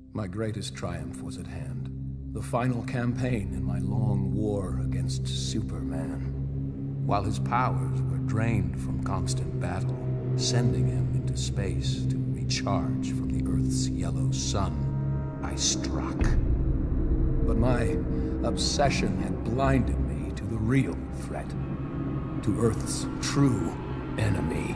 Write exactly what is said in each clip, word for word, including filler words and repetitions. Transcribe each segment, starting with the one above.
My greatest triumph was at hand. The final campaign in my long war against Superman. While his powers were drained from constant battle, sending him into space to recharge from the Earth's yellow sun, I struck. But my obsession had blinded me to the real threat, to Earth's true enemy.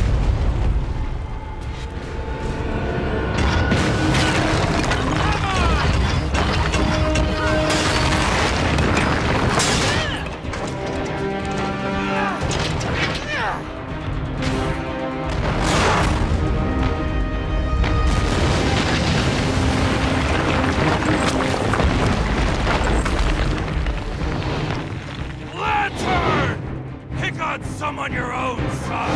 On your own, son!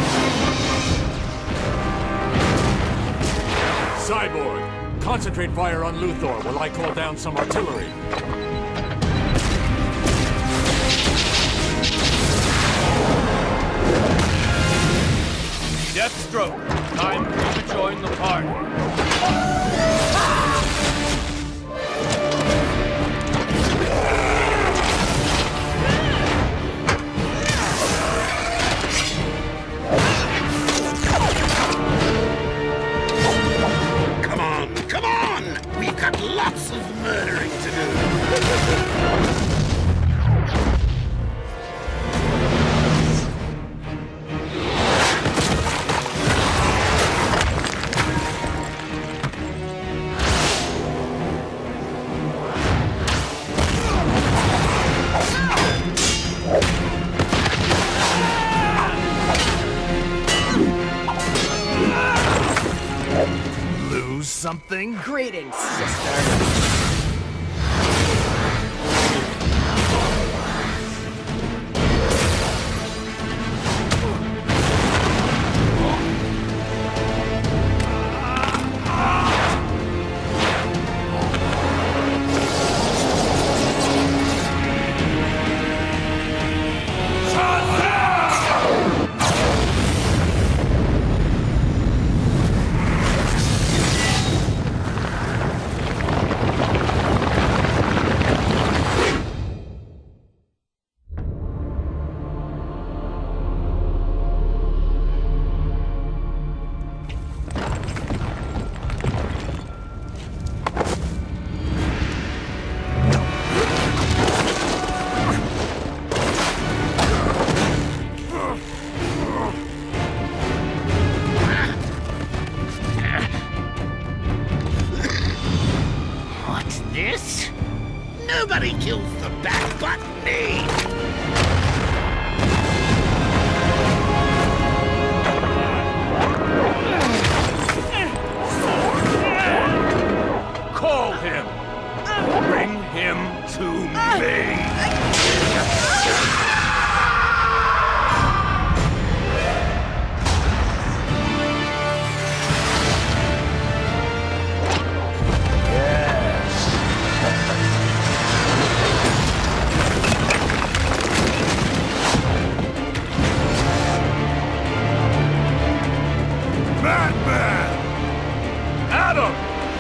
Cyborg, concentrate fire on Luthor while I call down some artillery. Deathstroke, time for you to join the party. Lots of murdering to do. Lose something? Greetings, sister. This? Nobody kills the Bat but me! Call him! Bring him to me! Batman! Adam!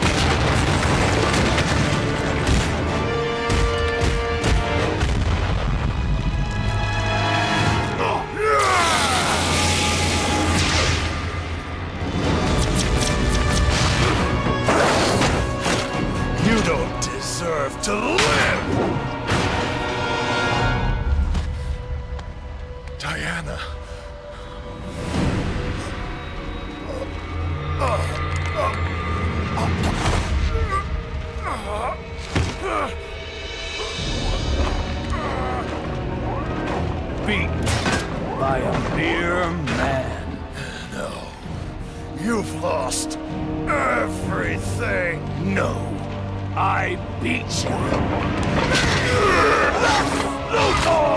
You don't deserve to live! Diana. Beaten by a mere man. No. You've lost everything. No. I beat you. Luthor!